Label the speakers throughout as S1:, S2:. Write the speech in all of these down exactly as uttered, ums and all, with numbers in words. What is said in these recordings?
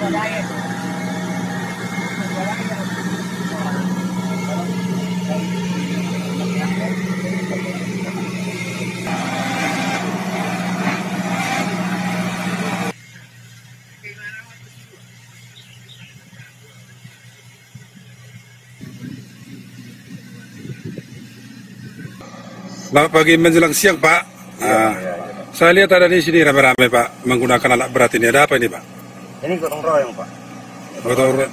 S1: Selamat pagi menjelang siang, Pak. Ya, uh, ya, ya. Saya lihat ada di sini rame-rame, Pak, menggunakan alat berat ini. Ada apa ini, Pak?
S2: Ini gotong royong, Pak.
S1: Gotong royong.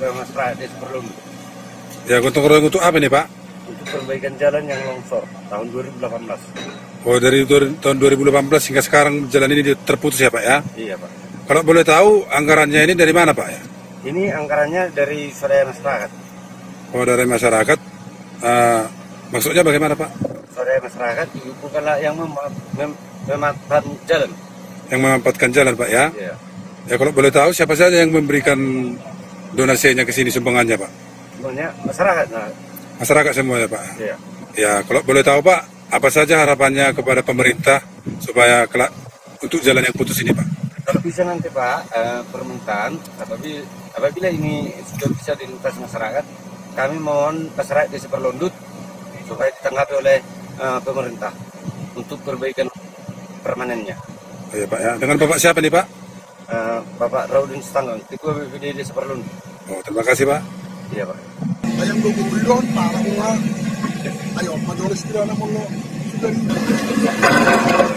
S1: Ya, gotong royong untuk apa ini, Pak?
S2: Untuk perbaikan jalan yang longsor tahun dua ribu delapan belas.
S1: Oh, dari tahun dua ribu delapan belas hingga sekarang jalan ini terputus ya, Pak ya?
S2: Iya, Pak.
S1: Kalau boleh tahu anggarannya ini dari mana, Pak ya?
S2: Ini anggarannya dari swadaya masyarakat.
S1: Oh, dari masyarakat. Uh, maksudnya bagaimana, Pak?
S2: Swadaya masyarakat bukanlah yang mem mem memanfaatkan jalan.
S1: Yang memanfaatkan jalan, Pak ya?
S2: Iya.
S1: Ya, kalau boleh tahu siapa saja yang memberikan donasinya ke sini, sumbangannya, Pak?
S2: Semuanya masyarakat. Nah.
S1: Masyarakat semua ya, Pak?
S2: Iya.
S1: Ya, kalau boleh tahu, Pak, apa saja harapannya kepada pemerintah supaya kelak untuk jalan yang putus ini, Pak?
S2: Kalau bisa nanti, Pak, eh, permintaan apabila, apabila ini sudah bisa dilintasi masyarakat, kami mohon masyarakat di Seperlondut supaya ditanggapi oleh uh, pemerintah untuk perbaikan permanennya.
S1: Oh, ya, Pak ya. Dengan Bapak siapa nih, Pak?
S2: Uh, Bapak Raudin Stanggang, Ketua B P D Desa Seperlondut.
S1: Oh, terima kasih, Pak.
S2: Iya, Pak.
S3: Ayam dua puluh para mga ayo majoris kita na mo sudah